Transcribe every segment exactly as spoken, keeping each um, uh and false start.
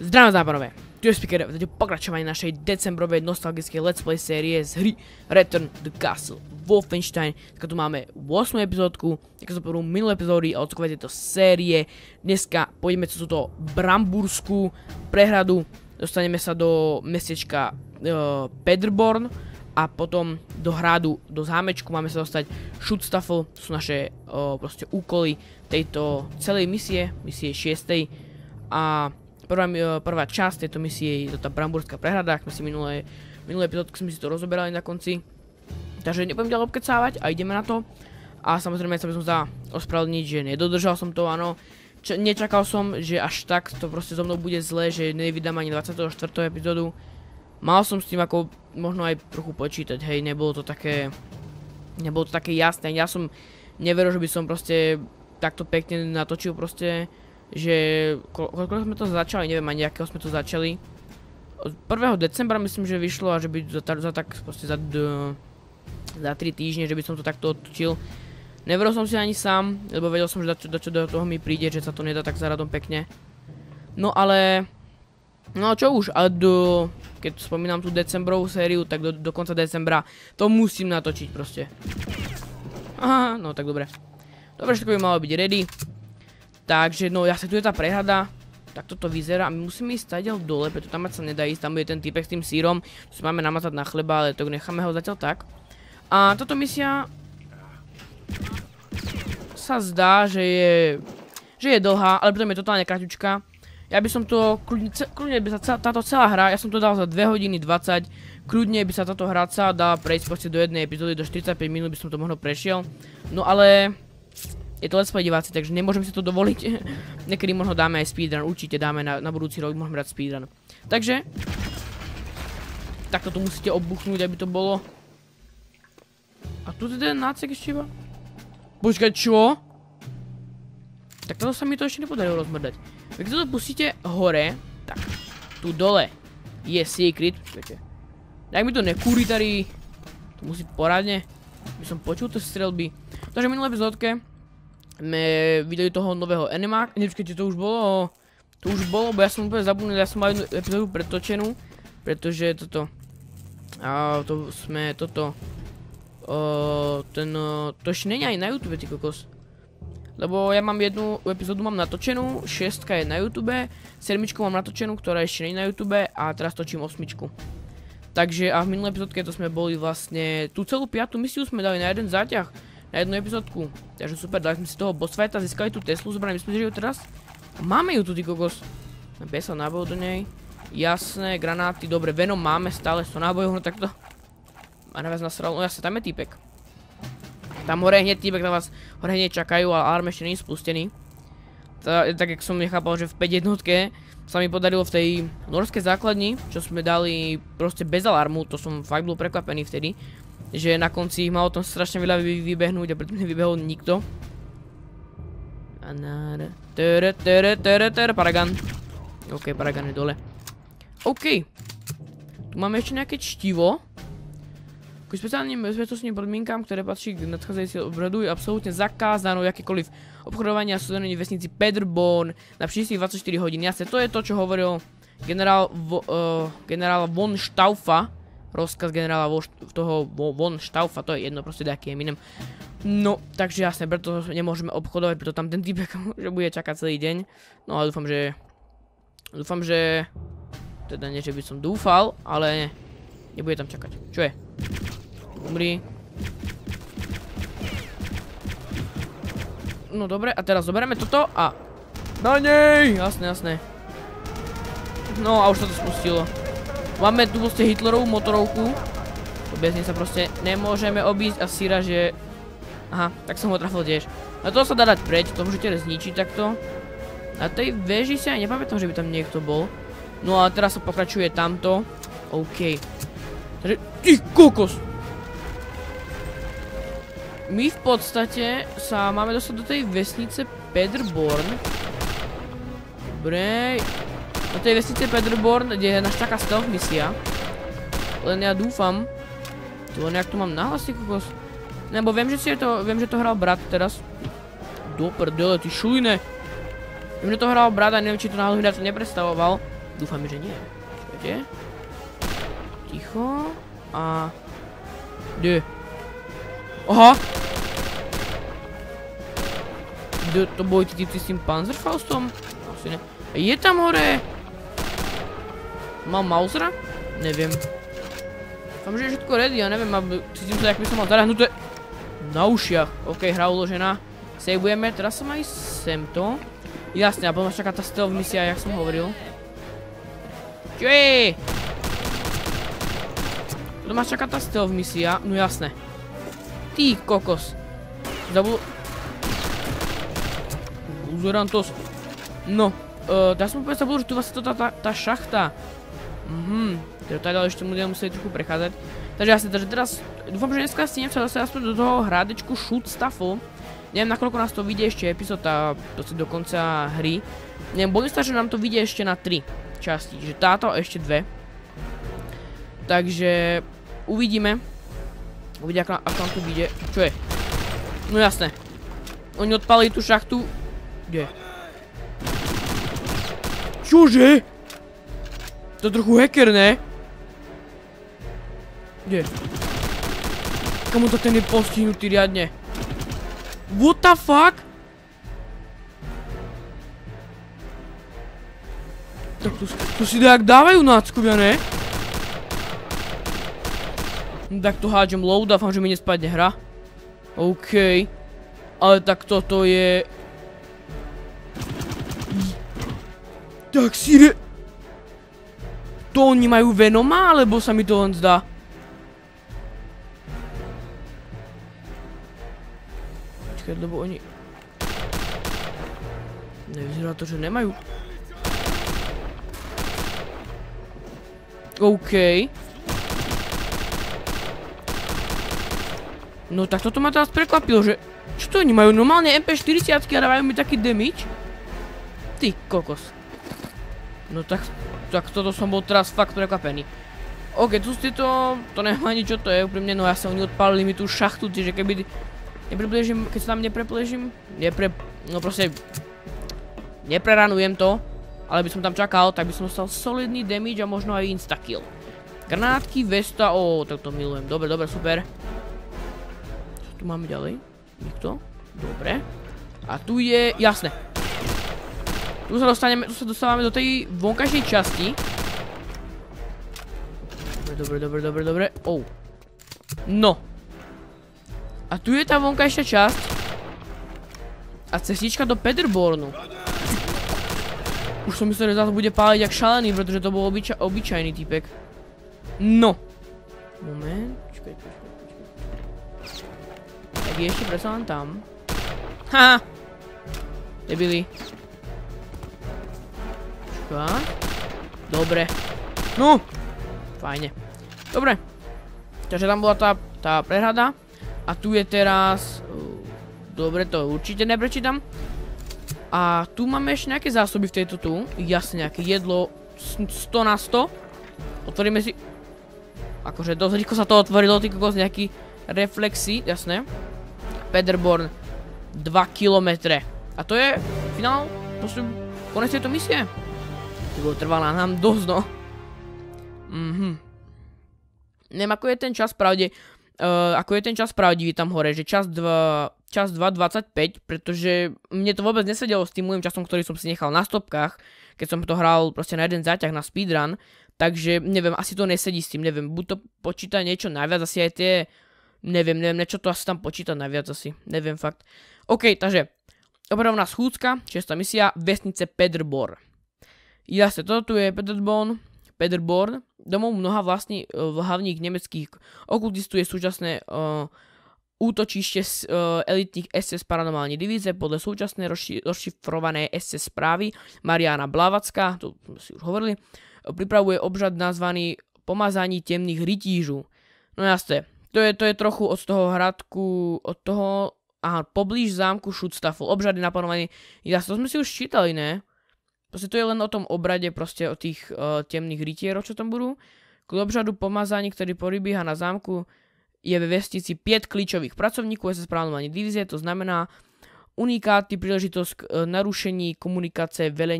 Zdravím zápanové, tu je Speaker, v pokračovanie našej decembrovej nostalgickej let's play série z hry Return to Castle Wolfenstein. Tak tu máme ôsmu epizódku, tak som prvú minulé epizódy a odskúvať tejto série. Dneska pôjdeme cez túto Bramburskú prehradu, dostaneme sa do mestečka uh, Paderborn a potom do hradu, do zámečku máme sa dostať Schutzstaffel, to sú naše uh, proste úkoly tejto celej misie, misie šiestej. A Prvá, prvá časť tejto misie je tá Bramburská prehrada, ak sme si minulé, minulé epizódky sme si to rozoberali na konci. Takže nebudem ďalej obkecávať a ideme na to. A samozrejme sa by som za ospravedlniť, že nedodržal som to, áno. Č nečakal som, že až tak to proste so mnou bude zle, že nevydám ani dvadsiateho štvrtého epizódu. Mal som s tým ako možno aj trochu počítať, hej, nebolo to také, nebolo to také jasné. Ja som neveril, že by som proste takto pekne natočil proste, že koľko sme to začali, neviem ani akého sme to začali. Od prvého decembra myslím, že vyšlo a že by za, za tak proste za, za tri týždne, že by som to takto odtočil. Neveril som si ani sám, lebo vedel som, že dačo, dačo do toho mi príde, že sa to nedá tak za radom pekne. No ale, no čo už, ale do, keď spomínam tú decembrovú sériu, tak do, do konca decembra to musím natočiť proste. Aha, no tak dobre. Dobre, všetko by malo byť ready. Takže, no ja sa tu je tá prehrada, tak toto vyzerá a my musíme ísť stadiaľ dole, preto tam sa nedá ísť, tam bude ten typek s tým sírom, čo si máme namazať na chleba, ale to necháme ho zatiaľ tak. A táto misia sa zdá, že je, že je dlhá, ale potom je totálne kratučka. Ja by som to, kľudne, kľudne by sa táto celá hra, ja som to dal za dve hodiny dvadsať, kľudne by sa táto hra sa dala prejsť proste do jednej epizódy, do štyridsaťpäť minút by som to možno prešiel, no ale je to let's play diváci, takže nemôžem si to dovoliť. Niekedy možno dáme aj speedrun, určite dáme na, na budúci rok, môžeme brať speedrun. Takže takto to musíte obuchnúť, aby to bolo. A tu teda nácek ešte iba? Počkaj, čo? Tak toto sa mi to ešte nepodarilo rozmrdať. Keď toto pustíte hore, tak tu dole je secret. Počkajte. Daj mi to nekúri tady. To musí poradne. By som počul tie strelby. Takže v minulé epizódke sme videli toho nového animáka. Nepočkajte, to už bolo. To už bolo, bo ja som úplne zabudnul, ja som mal jednu epizódu pretočenú. Pretože toto. A to sme toto. Uh, ten, uh, to ešte není aj na YouTube, ty kokos. Lebo ja mám jednu epizódu mám natočenú, šiestka je na YouTube, sedmičku mám natočenú, ktorá ešte není na YouTube a teraz točím osmičku. Takže a v minulé epizódke to sme boli vlastne, tú celú piatú misiu sme dali na jeden záťah, na jednu epizódku. Takže super, dali sme si toho boss fighta, získali tú Teslu, zobrali my sme ju teraz. Máme ju tu, ty kokos. päťdesiat nábojov do nej. Jasné, granáty, dobre, Venom máme stále sto nábojov, no takto. A na vás nasral, no jasne, tam je týpek. Tam hore hneď týpek, na vás hore hneď čakajú, ale alarm ešte nie je spustený. Tak, tak jak som nechápal, že v päť jednotke sa mi podarilo v tej norskej základni, čo sme dali proste bez alarmu, to som fakt bol prekvapený vtedy. Že na konci ich malo tam strašne veľa vybehnúť a preto mi nevybehol nikto. Paragon. OK, Paragon je dole. OK. Tu máme ešte nejaké čtivo. K špeciálnym bezpečnostným podmienkám, ktoré patrí k nadchádzajúcej obradu, je absolútne zakázané jakékoliv obchodovanie a súdenie v vesnici Paderborn na príštích dvadsaťštyri hodín. Jasne, to je to, čo hovoril generál, vo, uh, generál von Stauffa. Rozkaz generála vo, toho vo, von Stauffa, to je jedno, proste nejaký Eminem. No, takže jasne, preto nemôžeme obchodovať, preto tam ten typek že bude čakať celý deň. No ale dúfam, že dúfam, že teda nie, že by som dúfal, ale nebude tam čakať. Čo je? Umri. No dobre, a teraz zoberieme toto a na nej! Jasné, jasné. No a už sa to spustilo. Máme tu proste Hitlerovú motorovku. To bez nej sa proste nemôžeme obísť a síra, že aha, tak som ho trafil tiež. A to sa dá dať preč, to môžete zničiť takto. Na tej veži si aj nepamätám, že by tam niekto bol. No a teraz sa pokračuje tamto. OK. Takže, ty kokos! My v podstate sa máme dostať do tej vesnice Paderborn. Dobre. Do tej vesnice Paderborn, kde nás čaká stealth misia. Len ja dúfam. Len jak to mám nahlas, ty kokos. Nebo viem, že si je to, viem, že to hral brat teraz. Do prdele, ty šuline. Viem, že to hral brat a neviem, či to náhodou hľad neprestavoval. Dúfam, že nie. Počkajte. Ticho. A... Kde? Aha! Kde to boli tí typci s tým Panzerfaustom? Asi ne. Je tam hore! Mám Mausera? Neviem. Dúfam, že je všetko ready, ja neviem, cítim sa, jak by som mal zarahnuté na ušiach. OK, hra uložená. Savujeme, teraz som aj semto. Jasne, a potom ma čaká tá stealth misia, jak som hovoril. Čo je? Potom ma čaká tá stealth misia, no jasné. Ty kokos. Zabudol... Uzorantos. No, teraz som úplne zabudol, že tu vlastne to tá šachta. Mhm, teda tady ale ešte budeme musieť trochu prechádzať. Takže jasne, takže teraz dúfam, že dneska stihnem sa dostať aspoň do toho hrádečku shoot stuffu. Neviem, nakoľko nás to vidie ešte epizóda do konca hry. Neviem, bojím sa, že nám to vidie ešte na tri časti, že táto ešte dve. Takže uvidíme. Uvidíme, ako nám to vidie. Čo je? No jasné. Oni odpalili tú šachtu. Kde? Čože? To je trochu hacker, ne? Kde? Kamu to ten je postihnutý riadne? What the fuck? Tak tu, tu si dajak dávajú náckovia, ne? Tak to hádžem low, dúfam, že mi nespadne hra. OK. Ale tak toto je... Tak si re... To oni majú Venoma, alebo sa mi to len zdá? Počkaj, lebo oni... Nevyzerá to, že nemajú. OK. No tak toto ma teraz prekvapilo, že... Čo to oni majú? Normálne em pé štyridsať a dávajú mi taký damage? Ty kokos. No tak... Tak toto som bol teraz fakt prekvapený. OK, tu ste to... To nemá ani čo to je úprimne, no ja sa oni odpálili mi tú šachtu, čiže keby... Neprepležím, keď sa tam neprepležím... Nepre... No proste... Nepreranujem to, ale by som tam čakal, tak by som dostal solidný damage a možno aj instakill. Granátky, Vesta, ó, tak to milujem. Dobre, dobre, super. Čo tu máme ďalej? Nikto? Dobre. A tu je... Jasné. Tu sa dostaneme, tu sa dostávame do tej vonkajšej časti. Dobre, dobre, dobre, dobre, oh. No. A tu je tá vonkajšia časť. A cestička do Paderbornu. Už som myslel, že zase bude páliť jak šalený, pretože to bol obyča obyčajný typek. No. Moment, počkaj, počkaj, počkaj. Tak je ešte predsa len tam. Haha. Debili. Dobre. No. Fajne. Dobre. Takže tam bola tá, tá prehrada. A tu je teraz... Dobre, to určite neprečítam. A tu máme ešte nejaké zásoby v tejto tu. Jasne, nejaké jedlo sto na sto. Otvoríme si... Akože dosť rýchlo sa to otvorilo, ty kokos, nejaký reflexy, jasné. Paderborn. dva kilometre. A to je finál, prosím, konec tejto misie. To trvala nám dosť, no. Mhm. Neviem, ako je ten čas pravde, uh, ako je ten čas pravdivý tam hore, že čas dva, čas dva dvadsaťpäť, pretože mne to vôbec nesedelo s tým môjim časom, ktorý som si nechal na stopkách, keď som to hral proste na jeden záťah, na speedrun, takže neviem, asi to nesedí s tým, neviem, buď to počíta niečo najviac, asi aj tie, neviem, neviem, niečo to asi tam počíta najviac asi, neviem fakt. OK, takže, opravná schúdzka, šiesta misia, vesnice Paderborn. Jasne, toto tu je Paderborn, Paderborn, domov mnoha vlastní hlavných nemeckých okultistov je súčasné uh, útočište uh, elitných es es paranormálnej divízie podľa súčasnej rozšifrovanej es es správy Mariana Blavacka, to si už hovorili, pripravuje obřad nazvaný pomazání temných rytížů. No jasne, to je, to je trochu od toho hradku, od toho, aha, poblíž zámku Schutzstaffel, obřady naplánovaný, jasne, to sme si už čítali, ne? Proste to je len o tom obrade, proste o tých uh, temných rytierov, čo tam budú. K obřadu pomazaní, ktorý porybíha na zámku, je ve vesnici päť kľúčových pracovníkov es es paranormálnej divízie, to znamená unikáty, príležitosť k uh, narušení komunikácie velení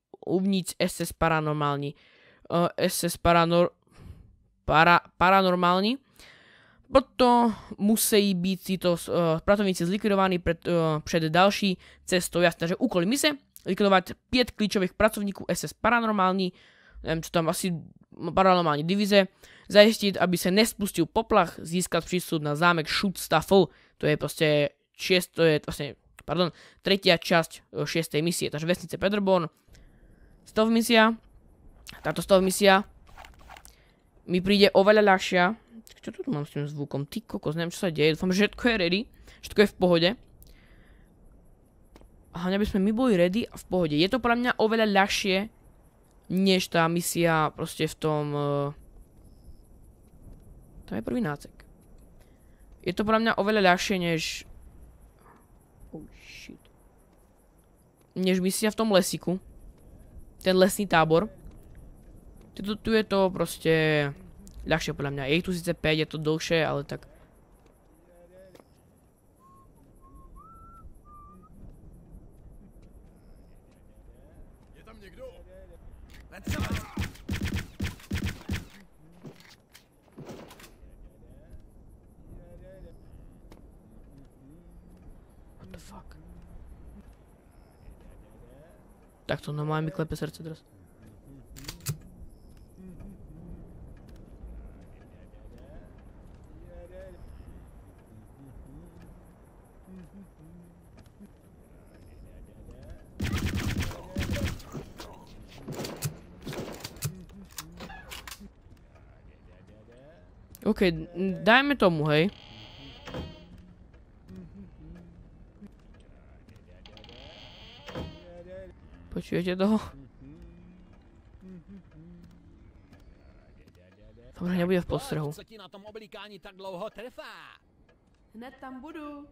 uvnitř es es paranormální. Uh, es es paranor... Para, paranormální. Proto musí být títo uh, pracovníci zlikvidovaní před, uh, před další cestou. Jasné, že úkoly mise, likvidovat pět klíčových pracovníků es es paranormální, nevím, co tam asi paranormální divize, zajistit, aby se nespustil poplach, získat přístup na zámek Schutzstaffel, to je prostě šest, to je vlastně, pardon, tretia časť šiestej misie, takže vesnice Paderborn, stealth misia, táto stealth misia mi príde oveľa ľahšia. Čo tu mám s tým zvukom? Ty kokos, neviem, čo sa deje. Dúfam, že všetko je ready. Všetko je v pohode. A hlavne, aby sme my boli ready a v pohode. Je to pre mňa oveľa ľahšie, než tá misia proste v tom... Uh... To je prvý nácek. Je to pre mňa oveľa ľahšie, než... Oh shit. Než misia v tom lesiku. Ten lesný tábor. Tu, tu je to proste... ľahšie podľa mňa. Je ich tu síce päť, je to dlhšie, ale tak... Je tam niekto? What the fuck? Tak to normálne mi klepe srdce teraz. OK, dajme tomu, hej. Počujete toho? Dobre, nebude v postrehu. Co ti na tom oblíkání tak dlouho trvá? Hned tam budu.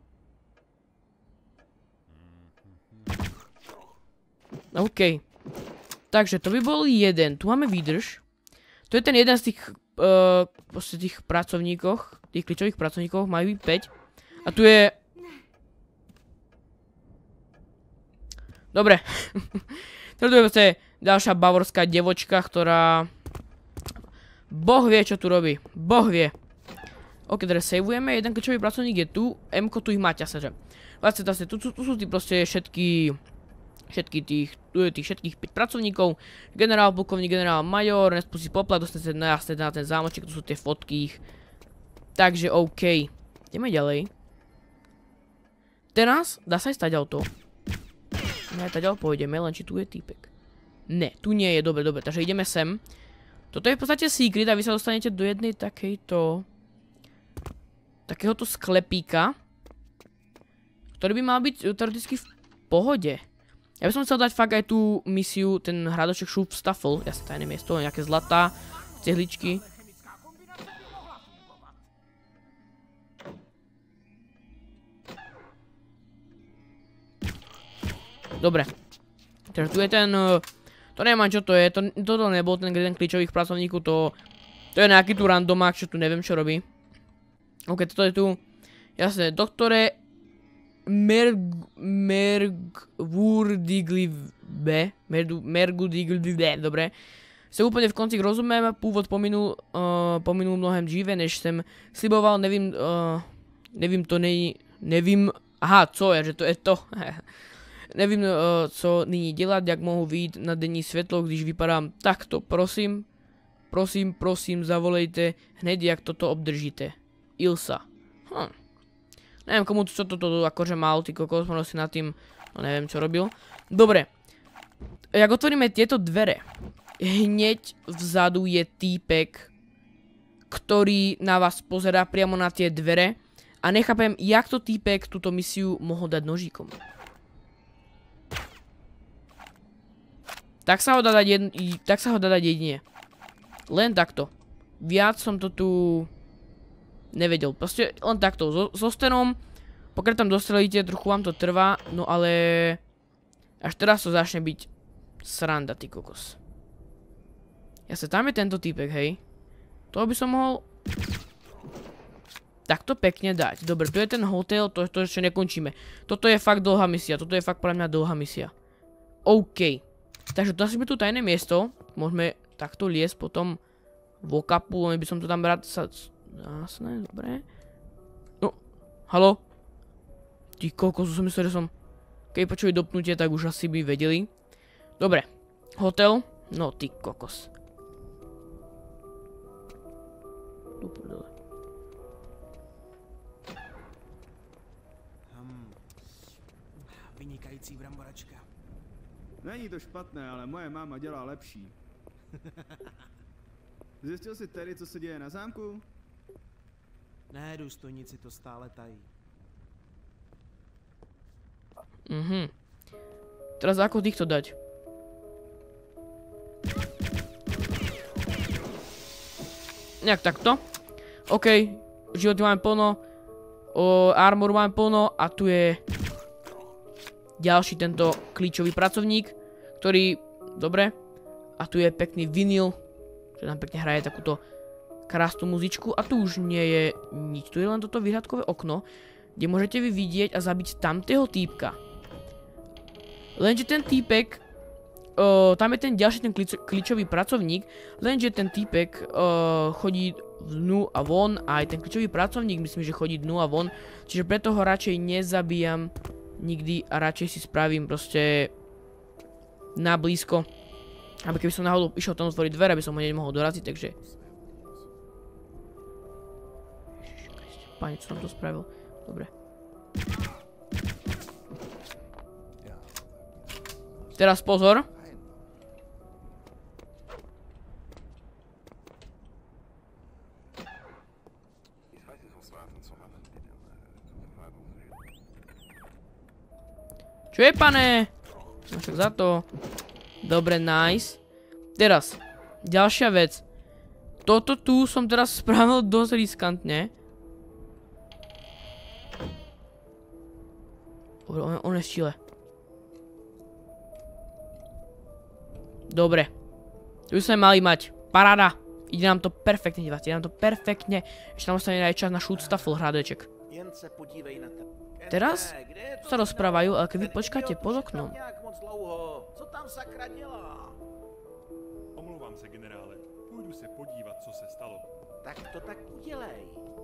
OK. Takže to by bol jeden. Tu máme výdrž. To je ten jeden z tých, uh, proste tých pracovníkoch, tých kľúčových pracovníkov, majú byť päť. A tu je... Dobre. Tu je proste ďalšia bavorská devočka, ktorá... Boh vie, čo tu robí. Boh vie. OK, teraz saveujeme. Jeden kľúčový pracovník je tu. M-ko tu ich má ťasaže. Vlastne, tu, tu, tu sú tí proste všetky... Všetky tých, tu je tých všetkých päť pracovníkov. Generál, plukovník, generál, major, nespustí poplach, dostane sa na, na ten zámoček, tu sú tie fotky ich. Takže OK. Ideme ďalej. Teraz, dá sa aj stať auto. Ne, taďal pôjdeme, len či tu je týpek. Ne, tu nie je, dobre, dobre, takže ideme sem. Toto je v podstate secret a vy sa dostanete do jednej takejto... Takéhoto sklepíka. Ktorý by mal byť teoreticky v pohode. Ja by som chcel dať fakt aj tú misiu, ten hradoček Schutzstaffel, jasne tajné miesto, nejaké zlatá, cihličky. Dobre. Takže tu je ten, to nemám čo to je, to, toto nebol ten jeden klíčových pracovníkov, to, to je nejaký tu randomák, čo tu neviem čo robí. OK, toto je tu, jasne, doktore, Merg... Mergvurdiglibe. Mergvurdiglibe, dobre. Se úplne v konci rozumiem, pôvod pominul, uh, pominul mnohem dříve, než jsem sliboval, nevím, uh, nevím to nej... Nevím... Aha, co je, že to je to. Nevím, uh, co nyní dělat, jak mohu vyjít na denní světlo, když vypadám takto, prosím. Prosím, prosím, zavolejte hned, jak toto obdržíte. Ilsa. Hm. Neviem, komu čo toto akože mal, ty kokos, možno si nad tým, no neviem, čo robil. Dobre. Jak otvoríme tieto dvere, hneď vzadu je týpek, ktorý na vás pozerá priamo na tie dvere a nechápem, jak to týpek túto misiu mohol dať nožíkom. Tak sa ho dá dať, jedn, tak sa ho dá dať jedine. Len takto. Viac som to tu... nevedel, proste len takto, so, so stenom, pokiaľ tam dostrelíte, trochu vám to trvá, no ale až teraz to začne byť sranda, ty kokos. Ja sa tam je tento týpek, hej. To by som mohol takto pekne dať. Dobre, tu je ten hotel, to, to ešte nekončíme. Toto je fakt dlhá misia, toto je fakt pre mňa dlhá misia. OK. Takže to asi by tu tajné miesto. Môžeme takto liesť potom vo kapu, len by som to tam rád sa... Jasné, dobre. No, halo? Ty kokos, som myslel, že som... Keď počuli dopnutie, tak už asi by vedeli. Dobre. Hotel. No, ty kokos. Hmm. Vynikající bramboračka. Není to špatné, ale moje máma dělá lepší. Zjistil jsi tedy, co se děje na zámku? Ne, důstojníci to stále tají. Mhm. Teraz ako týchto dať? Nejak takto. OK. Životy máme plno. O, armoru máme plno. A tu je ďalší tento kľíčový pracovník, ktorý... Dobre. A tu je pekný vinyl, že nám pekne hraje takúto krásnu muzičku. A tu už nie je nič. Tu je len toto vyhľadkové okno, kde môžete vy vidieť a zabiť tamtého týpka. Lenže ten týpek, uh, tam je ten ďalší ten kľíčový pracovník, lenže ten týpek uh, chodí dnu a von a aj ten kľíčový pracovník myslím, že chodí dnu a von, čiže preto ho radšej nezabíjam nikdy a radšej si spravím proste na blízko, aby keby som náhodou išiel tam otvoriť dvere, aby som ho nemohol doraziť, takže... Pane, čo som to spravil? Dobre. Teraz pozor. Čo je, pane? No však za to. Dobre, nice. Teraz, ďalšia vec. Toto tu som teraz spravil dosť riskantne. Dobre, on, on je v čile. Dobre. Tu by sme mali mať. Paráda. Ide nám to perfektne, diváci. Ide nám to perfektne. Ešte nám ostane aj čas na shootstaffel hrádeček. Teraz sa rozprávajú, ale keď vy počkáte pod oknom. Omlouvám se, generále. Půjdu se podívat, co se stalo. Tak to tak udělej.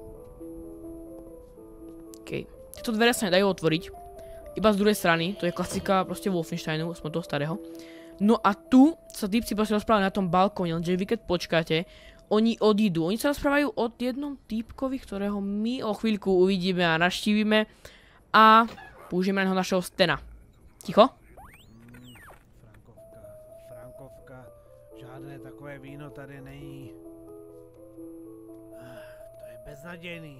OK. Tieto dvere sa nedajú otvoriť. Iba z druhej strany. To je klasika proste Wolfensteinu, aspoň toho starého. No a tu sa týpci proste rozprávajú na tom balkóne, lenže vy keď počkáte, oni odídu. Oni sa rozprávajú o jednom týpkovi, ktorého my o chvíľku uvidíme a navštívime a použijeme na našeho Stena. Ticho? Hmm, Frankovka, Frankovka, žádné takové víno tady není. To je beznadějný.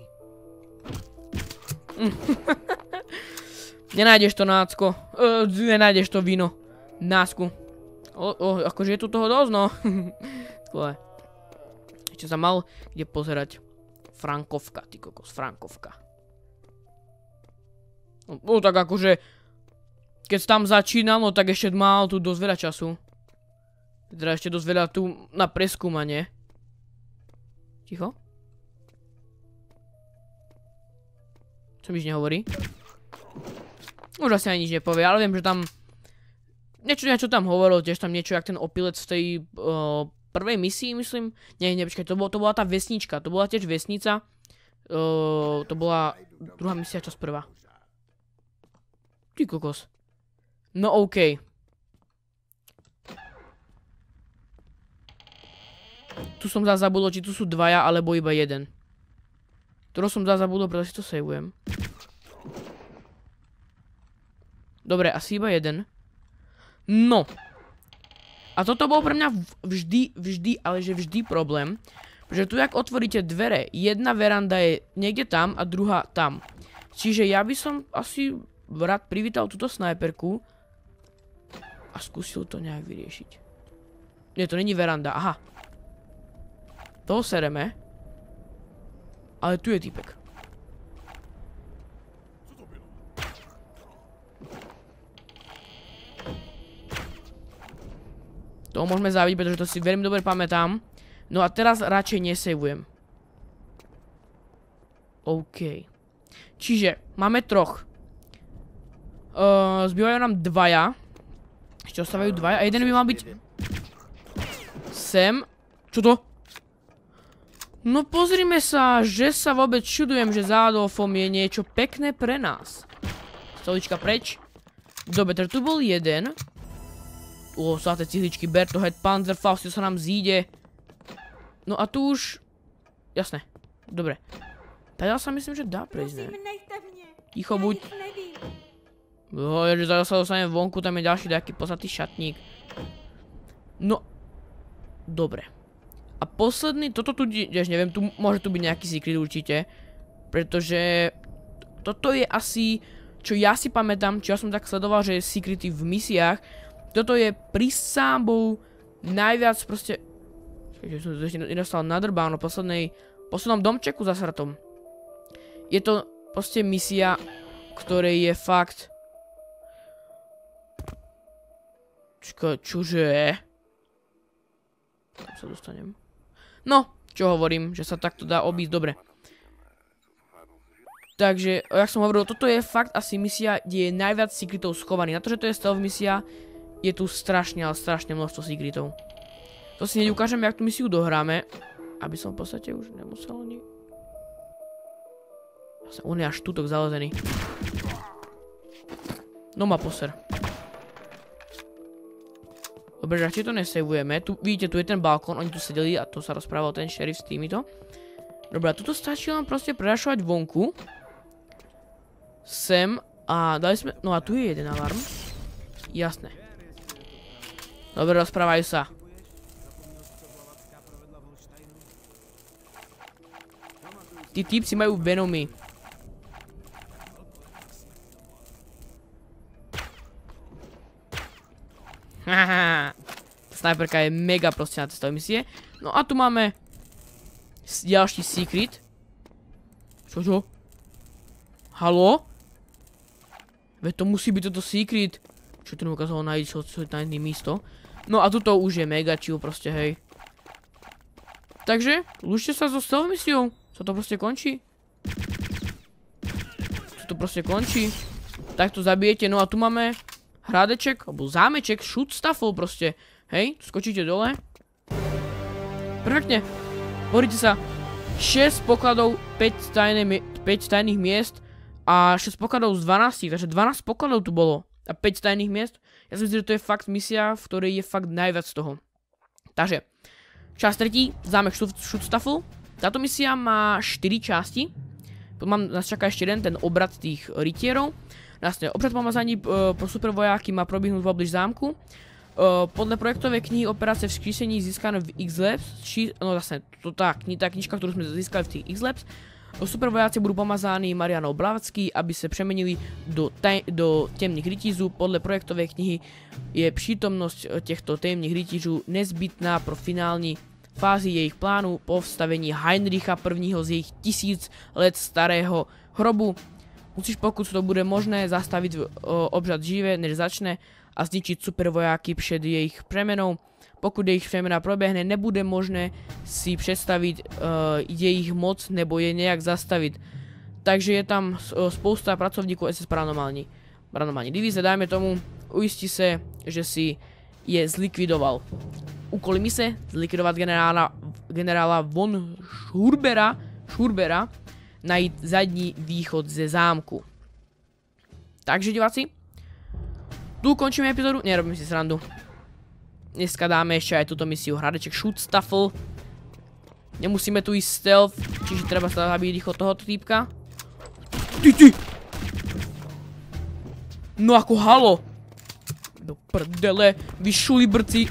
Nenájdeš to, nácko. Uh, nenájdeš to víno. Násku. O, o, akože je tu toho dosť, no. Skvelé. Ešte sa mal kde pozerať. Frankovka, ty kokos, Frankovka. No, no tak akože, keď tam začínal, no tak ešte mal tu dosť veľa času. Teda ešte dosť veľa tu na preskúmanie. Ticho? Čo mi nič nehovorí? Už asi ani nič nepovie, ale viem, že tam... Niečo, niečo tam hovoril, tiež tam niečo, jak ten opilec v tej uh, prvej misii, myslím. Nie, nie, počkaj, to, bol, to bola tá vesnička, to bola tiež vesnica. Uh, to bola druhá misia, čas prvá. Ty kokos. No okej. Tu som zás zabudol, či tu sú dvaja, alebo iba jeden. Ktorého som zás zabudol, preto si to savujem. Dobre, asi iba jeden. No. A toto bol pre mňa vždy, vždy, ale že vždy problém. Pretože tu, jak otvoríte dvere, jedna veranda je niekde tam a druhá tam. Čiže ja by som asi rád privítal túto snajperku a skúsil to nejak vyriešiť. Nie, to není veranda, aha. Toho sereme. Ale tu je typek. To môžeme zabiť, pretože to si veľmi dobre pamätám. No a teraz radšej nesavujem. OK. Čiže máme troch. Uh, zbývajú nám dvaja. Ešte ostávajú dvaja a jeden by mal byť... Sem. Čo to? No pozrime sa, že sa vôbec čudujem, že za Adolfom je niečo pekné pre nás. Stolička preč. Dobre, teda tu bol jeden. O, sáte cihličky, Bertohet, Panzerfaust, to sa nám zíde. No a tu už... Jasné. Dobre. Teda sa myslím, že dá prejsť, ne? Ticho buď. Jo, že zase sa dostanem vonku, tam je ďalší taký posatý šatník. No. Dobre. A posledný, toto tu, tiež neviem, tu môže tu byť nejaký secret určite. Pretože toto je asi, čo ja si pamätám, čo ja som tak sledoval, že je secrety v misiách. Toto je prisámbou najviac proste... Že som to ešte nedostal nadrbáno v poslednej, poslednom domčeku za sratom. Je to proste misia, ktorej je fakt... Čakaj, čože? Tam sa dostanem. No, čo hovorím, že sa takto dá obísť, dobre. Takže, jak som hovoril, toto je fakt asi misia, kde je najviac secretov schovaný. Na to, že to je stealth misia, je tu strašne, ale strašne množstvo secretov. To si hneď ukážem, jak tú misiu dohráme. Aby som v podstate už nemusel ani... On je až tutok zalezený. No ma poser. Dobre, že ešte to nesavujeme. Tu, vidíte, tu je ten balkón, oni tu sedeli a to sa rozprával ten šerif s týmito. Dobre, a tuto stačí len proste prerašovať vonku. Sem a dali sme... No a tu je jeden alarm. Jasné. Dobre, rozprávajú sa. Tí týpci majú venomy. Haha. Snajperka je mega proste na testové misie. No a tu máme ďalší secret. Čožo? Haló? Veď to musí byť toto secret. Čo tu ukázalo nájsť, čo je tajné místo. No a tuto už je mega chill proste, hej. Takže, lúčte sa so stealth misiou. Čo to proste končí? Čo to proste končí? Tak to zabijete, no a tu máme hradeček, alebo zámeček, Schutzstaffel proste. Hej, skočíte dole. Perfektne. Pozrite sa. šesť pokladov, päť, tajné, päť tajných miest a šesť pokladov z dvanástich, takže dvanásť pokladov tu bolo. A päť tajných miest. Ja si myslím, že to je fakt misia, v ktorej je fakt najviac z toho. Takže, časť tretí, zámek Schutzstaffel. Táto misia má štyri časti. Mám, nás čaká ešte jeden, ten obrad tých rytierov. Vlastne, obrad pomazaní uh, pro supervojáky má probíhnúť v obliž zámku. Uh, podľa projektovej knihy operácie vzkříšení získané v X-Labs, či, no vlastne, to tá, kni, tá knižka, ktorú sme získali v tých X-Labs, supervojáci budú pomazáni Marianou Blavatsky, aby sa premenili do, taj, do temných rytízů. Podľa projektovej knihy je prítomnosť týchto temných rytížů nezbytná pro finální fázi jejich plánu po vstavení Heinricha prvního z jejich tisíc let starého hrobu. Musíš, pokud to bude možné, zastaviť obřad živé, než začne a zničiť supervojáky před jejich premenou. Pokud jejich přemena proběhne, nebude možné si představit uh, jejich moc nebo je nějak zastavit. Takže je tam uh, spousta pracovníků es es paranormální. Paranormální divize, dajme tomu, ujistí se, že si je zlikvidoval. Úkoly mise, zlikvidovat generála, generála von Schurbera, Schurbera, najít zadní východ ze zámku. Takže diváci, tu končíme epizódu, nerobím si srandu. Dneska dáme ešte aj túto misiu hradeček Schutzstaffel. Nemusíme tu ísť stealth, čiže treba sa zabiť rýchlo tohoto týpka. Ty, ty! No ako halo! Do prdele, vy šulibrci.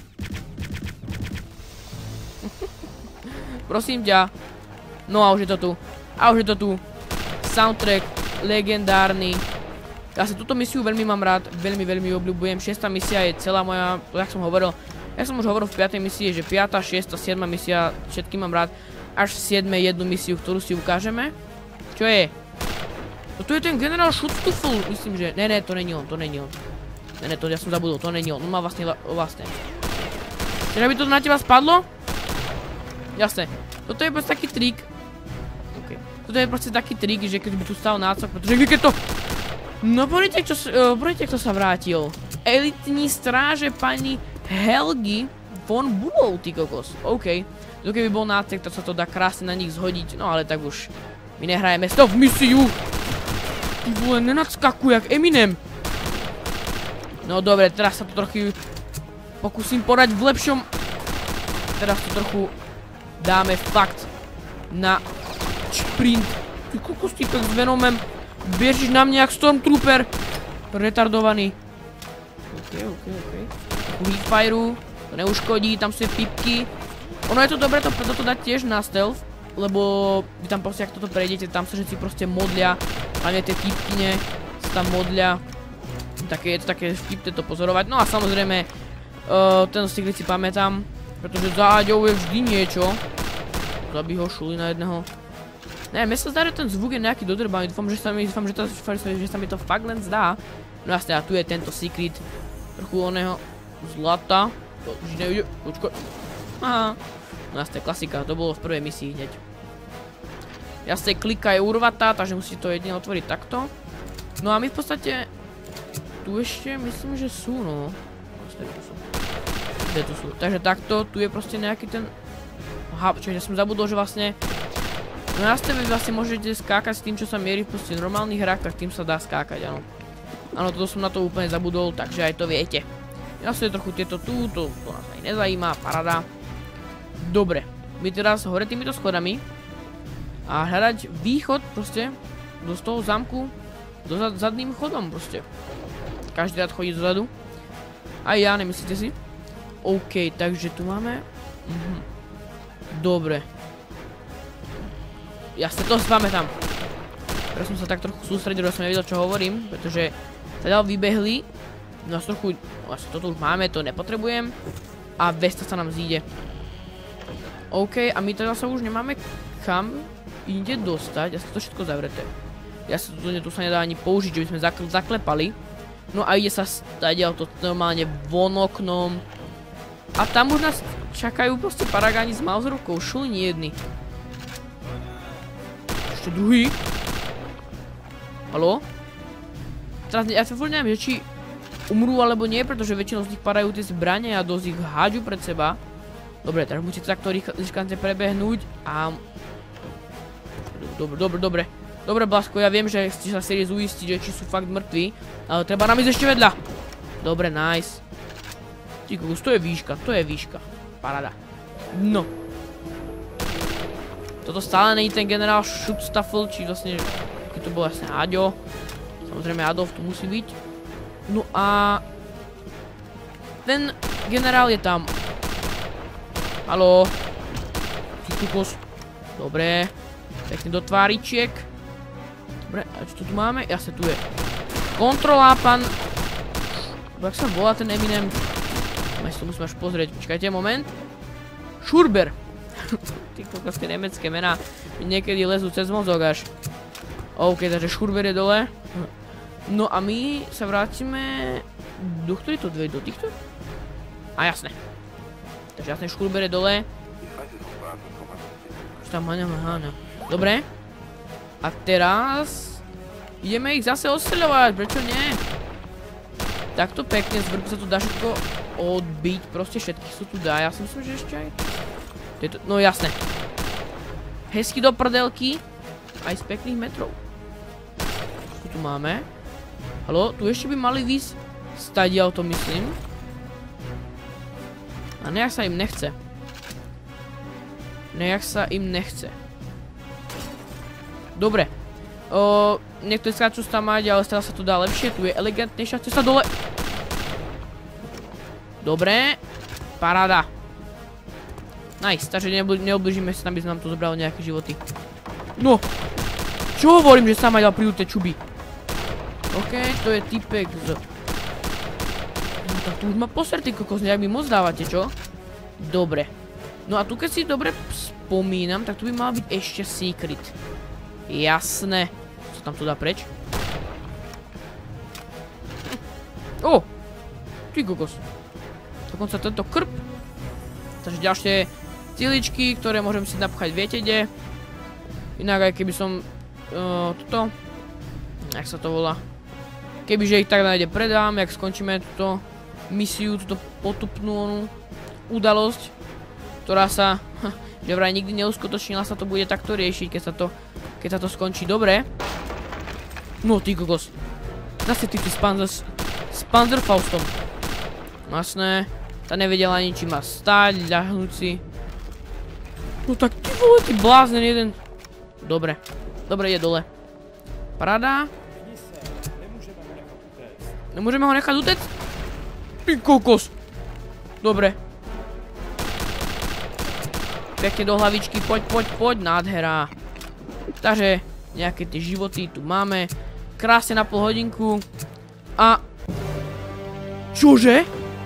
Prosím ťa. No a už je to tu. A už je to tu. Soundtrack legendárny. Ja sa túto misiu veľmi mám rád, veľmi, veľmi obľúbujem. Šiesta misia je celá moja, jak som hovoril, ja som už hovoril v piatej misii, že piata, šiesta, siedma misia, všetky mám rád. Až v siedmej jednu misiu, ktorú si ukážeme. Čo je? Toto je ten generál Schutzstaffel, myslím, že... Ne, ne, to není on, to není on. Ne, ne, to ja som zabudol, to není on, on má vlastne vlastne. Čiže aby to na teba spadlo? Jasné. Toto je proste taký trik. OK. Toto je proste taký trik, že keď by tu stal nácok, pretože keď to... No poďte, kto, uh, kto sa vrátil. elitní stráže pani Helgy von Budov, ty kokos. OK. To keby bol nácek, tak sa to dá krásne na nich zhodiť. No ale tak už my nehrajeme stop misiu. Ty vole, nenadskakuj jak Eminem. No dobre, teraz sa to trochu pokúsim porať v lepšom. Teraz to trochu dáme fakt na sprint. Ty kokos, typek s Venomem. Bežíš na mňa jak Stormtrooper. Retardovaný. OK, OK, OK. Heatfireu. To neuškodí, tam sú pipky. Ono je to dobré to, toto dať tiež na stealth, lebo vy tam proste, ak toto prejdete, tam sa všetci proste modlia. Hlavne tie typkyne sa tam modlia. Také, je to také vtipné to pozorovať. No a samozrejme, uh, ten secret si pamätám, pretože za Aďou je vždy niečo. Zabí ho, šuli na jedného. Ne, mne sa zdá, že ten zvuk je nejaký dodrbaný. Dúfam, že sa mi, dúfam, že, to, že sa mi to fakt len zdá. No jasne, a tu je tento secret. Trochu oného zlata. To už nejde, počkaj. Aha. No jasne, klasika, to bolo v prvej misii hneď. Jasne, klika je urvatá, takže musíte to jedine otvoriť takto. No a my v podstate tu ešte myslím, že sú, no. Kde tu sú? Takže takto, tu je proste nejaký ten... Aha, čiže ja som zabudol, že vlastne... No jasne, vy vlastne môžete skákať s tým, čo sa mierí v proste normálnych hrách, tak tým sa dá skákať, áno. Áno, toto som na to úplne zabudol, takže aj to viete. Jasne, trochu tieto tu, to, to nás aj nezajíma, parada. Dobre, my teraz hore týmito schodami a hľadať východ proste do toho zámku, do zad, zadným chodom proste. Každý rád chodí dozadu. Aj ja, nemyslíte si? OK, takže tu máme... Mhm. Dobre. Jasne, to si pamätám. Teraz som sa tak trochu sústredil, že som nevedel, čo hovorím, pretože sa ďalej vybehli. No a trochu, vlastne toto už máme, to nepotrebujem. A Vesta sa nám zíde. OK, a my teda sa už nemáme kam inde dostať. Ja sa to všetko zavreté. Ja sa tu, tu sa nedá ani použiť, že by sme zakl zaklepali. No a ide sa stadiaľ to normálne von oknom. A tam už nás čakajú proste paragáni s Mauserovkou. Šuli nie jedni. Ešte druhý. Haló? Teraz ja sa furt neviem, že či umrú alebo nie, pretože väčšinou z nich padajú tie zbrane a dosť ich hádžu pred seba. Dobre, teraz musíte takto rýchkance prebehnúť a... Dobre, dobre, dobre. Dobre, Blasko, ja viem, že ste sa série uistiť, že či sú fakt mŕtvi, ale treba nám ísť ešte vedľa. Dobre, nice. Ty kokos, to je výška, to je výška. Paráda. No. Toto stále není ten generál Schutzstaffel, či vlastne, keď to bol vlastne Aďo. Samozrejme Adolf tu musí byť. No a... Ten generál je tam. Haló. Ty kokos. Dobre. Pekne do tváričiek. Dobre, a čo tu máme? Jasne, tu je. Kontrola, pán... Jak sa volá ten Eminem? Ma si to musím až pozrieť. Počkajte, moment. Schurber. Ty kokos, tie nemecké mená mi niekedy lezú cez mozog až. OK, takže Schurber je dole. No a my sa vrátime... Do ktorých to dve? Do týchto? A jasne. Takže jasne, Schurber je dole. Čo tam háňam, háňam. Dobre. A teraz... Ideme ich zase ostreľovať, prečo nie? Takto pekne, z vrchu sa tu dá všetko odbiť. Proste všetkých sú tu dá, ja si myslím, že ešte aj... Tieto... No jasne. Hezky do prdelky. Aj z pekných metrov. Čo tu máme? Haló, tu ešte by mali výsť stadiaľ, to myslím. A nejak sa im nechce. Nejak sa im nechce. Dobre. O, niekto je skáču tam mať, ale stále sa to dá lepšie. Tu je elegantnejšia cesta dole. Dobre. Paráda. Nice, takže neoblížime sa tam, by sme nám to zobralo nejaké životy. No. Čo hovorím, že sa ma dal prídu tie čuby? OK, to je typek z... No tak tu už ma posrty kokos, nejak mi moc dávate, čo? Dobre. No a tu keď si dobre spomínam, tak tu by mal byť ešte secret. Jasné. Co tam tu dá preč? O! Ty kokos. Dokonca tento krp. Takže ďalšie cíličky, ktoré môžem si napchať, viete kde. Inak aj keby som... Uh, toto... Jak sa to volá? Kebyže ich tak nájde predám, jak skončíme túto misiu, túto potupnú udalosť, ktorá sa, že vraj nikdy neuskutočnila, sa to bude takto riešiť, keď sa to, keď sa to skončí dobre. No ty kokos. Zase ty ty s Panzer, s Panzerfaustom. Jasné, tá nevedela ani či má stáť, ľahnúť si. No tak ty vole, ty bláznen jeden. Dobre, dobre, ide dole. Paráda. Nemôžeme ho nechať utec? Ty kokos. Dobre. Pekne do hlavičky, poď, poď, poď, nádhera. Takže, nejaké tie životy tu máme. Krásne na pol hodinku. A... Čože?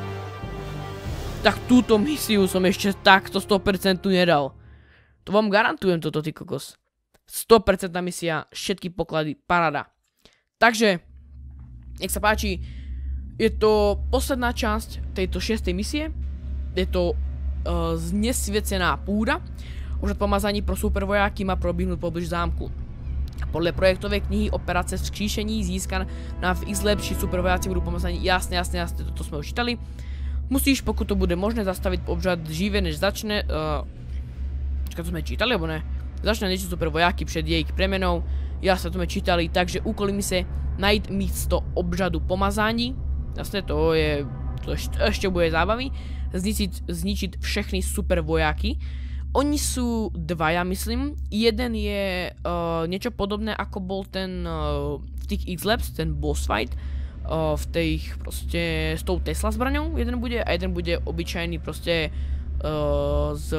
Tak túto misiu som ešte takto sto percent nedal. To vám garantujem toto, ty kokos. sto percent misia, všetky poklady, paráda. Takže... Nech sa páči, je to posledná časť tejto šiestej misie. Je to uh, znesvietená púda. Už od pomazaní pro supervojáky má probíhnuť poblíž zámku. Podľa projektovej knihy Operace vzkříšení získaná v izlepší supervojáci budú pomazaní. Jasne, jasne, jasne, toto sme už čítali. Musíš, pokud to bude možné, zastaviť obžad živé, než začne... Uh, Počkaj, to sme čítali, alebo ne? Začne niečo supervojáky před jejich premenou. Jasne, to sme čítali, takže úkoly mise najít místo obžadu pomazání. Jasne, to je... To ešte, ešte bude zábavy. Zničiť, zničiť všechny super vojáky. Oni sú dvaja, myslím. Jeden je uh, niečo podobné, ako bol ten uh, v tých X-Labs, ten boss fight. Uh, v tých proste s tou Tesla zbraňou jeden bude a jeden bude obyčajný proste uh, z...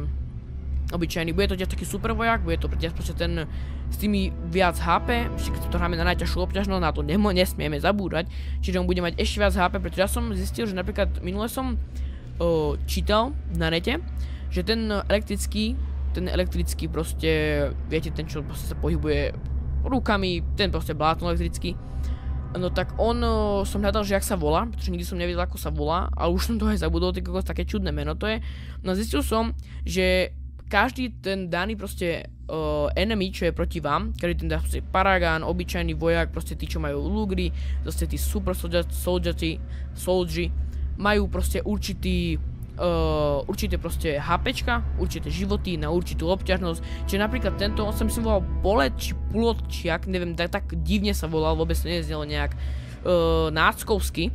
Obyčajný, bude to tiež taký super vojak, bude to tiež proste ten s tými viac há pé, ešte keď to hráme na najťažšiu obťažnosť, na to nemo, nesmieme zabúdať, čiže on bude mať ešte viac há pé, pretože ja som zistil, že napríklad minule som o, čítal na nete, že ten elektrický, ten elektrický proste, viete, ten čo proste sa pohybuje rukami, ten proste blátno elektrický, no tak on, o, som hľadal, že jak sa volá, pretože nikdy som nevedel, ako sa volá, ale už som to aj zabudol, tak také čudné meno to je, no zistil som, že každý ten daný proste uh, enemy, čo je proti vám, každý ten proste Paragon, obyčajný vojak, proste tí, čo majú lugry, zase tí super soldieri, soldieri, majú proste určitý, uh, určité proste HPčka, určité životy na určitú obťažnosť. Čiže napríklad tento, on sa myslím volal Bolet, či Pulot, či jak, neviem, tak, tak divne sa volal, vôbec to neznelo nejak uh, náckovsky.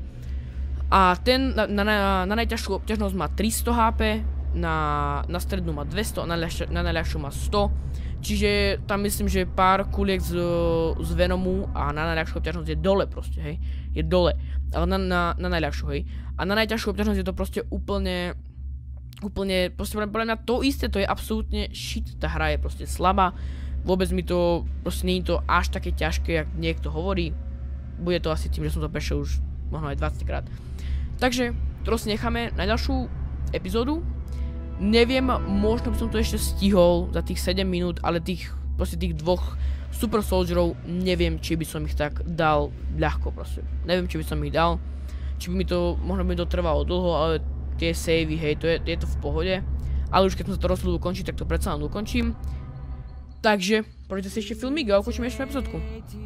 A ten na, na, na najťažšiu obťažnosť má tristo há pé, Na, na strednú má dvesto, na, na najľahšiu má sto. Čiže tam myslím, že pár kuliek z, z Venomu a na najľahšiu obťažnosť je dole proste, hej. Je dole, ale na, na, na najľahšiu, hej. A na najťažšiu obťažnosť je to proste úplne, úplne, proste podľa mňa to isté, to je absolútne shit, tá hra je proste slabá. Vôbec mi to, proste nie je to až také ťažké, jak niekto hovorí. Bude to asi tým, že som to prešiel už možno aj dvadsať krát. Takže, to si necháme na ďalšiu epizódu. Neviem, možno by som to ešte stihol za tých sedem minút, ale tých, proste tých dvoch super soldierov, neviem, či by som ich tak dal ľahko proste. Neviem, či by som ich dal, či by mi to, možno by mi to trvalo dlho, ale tie savey, hej, to je, je to v pohode. Ale už keď som sa to rozhodol ukončiť, tak to predsa len ukončím. Takže, poďte si ešte filmík a ukončíme ešte epizódku.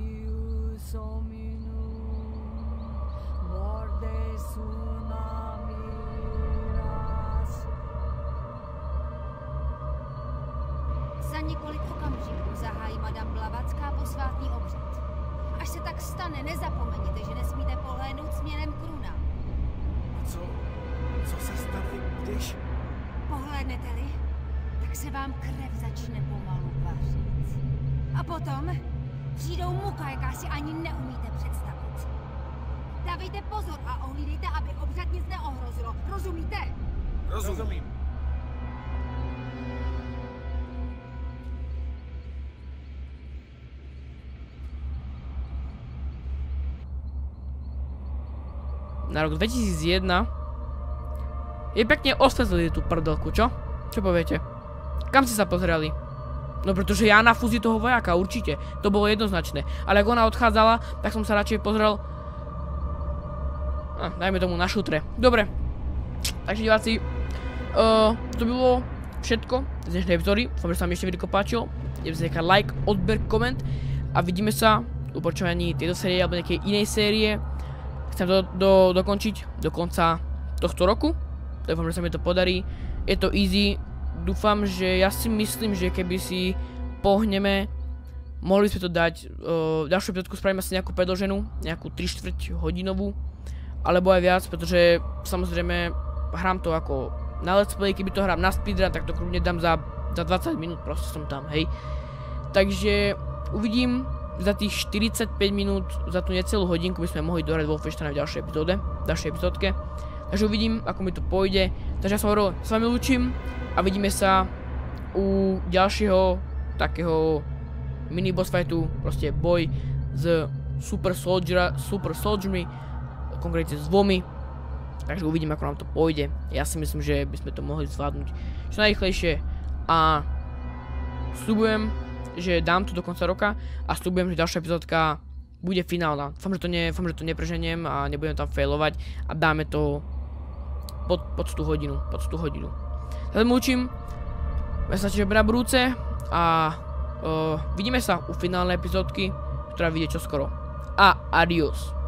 Několik okamžiků zahájí madam Blavacká posvátný obřad. Až se tak stane, nezapomeňte, že nesmíte pohlédnout směrem k runám. A co? Co se stane, když... Pohlédnete-li, tak se vám krev začne pomalu vařit. A potom přijdou muka, jaká si ani neumíte představit. Dávejte pozor a ohlídejte, aby obřad nic neohrozilo. Rozumíte? Rozumím. Na rok dvetisícjeden je pekne osvetlili tú prdelku, čo? Čo poviete? Kam ste sa pozreli? No pretože ja na fúzi toho vojaka, určite. To bolo jednoznačné. Ale ak ona odchádzala, tak som sa radšej pozrel... Ah, dajme tomu na šutre. Dobre. Takže diváci, uh, to by bolo všetko z dnešnej epizódy. Dúfam, že sa mi ešte video páčilo. Idem si nechať like, odber, koment a vidíme sa upočúvaní tejto série alebo nejakej inej série. Chcem to do, dokončiť do konca tohto roku. Dúfam, že sa mi to podarí. Je to easy. Dúfam, že ja si myslím, že keby si pohneme, mohli sme to dať, uh, ďalšiu epizódku spravíme asi nejakú predĺženú, nejakú tri štvrť hodinovú, alebo aj viac, pretože samozrejme hrám to ako na let's play, keby to hrám na speedrun, tak to kľudne dám za, za dvadsať minút, proste som tam, hej. Takže uvidím, za tých štyridsaťpäť minút, za tú necelú hodinku by sme mohli dohrať Wolfensteina v ďalšej epizóde, v ďalšej epizódke. Takže uvidím, ako mi to pôjde. Takže ja som hovoril, s vami lúčim a vidíme sa u ďalšieho takého mini boss fightu, proste boj s super soldier, super soldiermi, konkrétne s dvomi. Takže uvidím, ako nám to pôjde. Ja si myslím, že by sme to mohli zvládnuť čo najrýchlejšie a sľubujem, že dám to do konca roka a sľubujem, že ďalšia epizódka bude finálna. Dúfam, že to, ne, dúfam, že to nepreženiem a nebudem tam failovať a dáme to pod, pod tú hodinu, pod tú hodinu. Teraz múčim, ja sa teším na budúce a uh, vidíme sa u finálnej epizódky, ktorá vyjde čoskoro. A adios.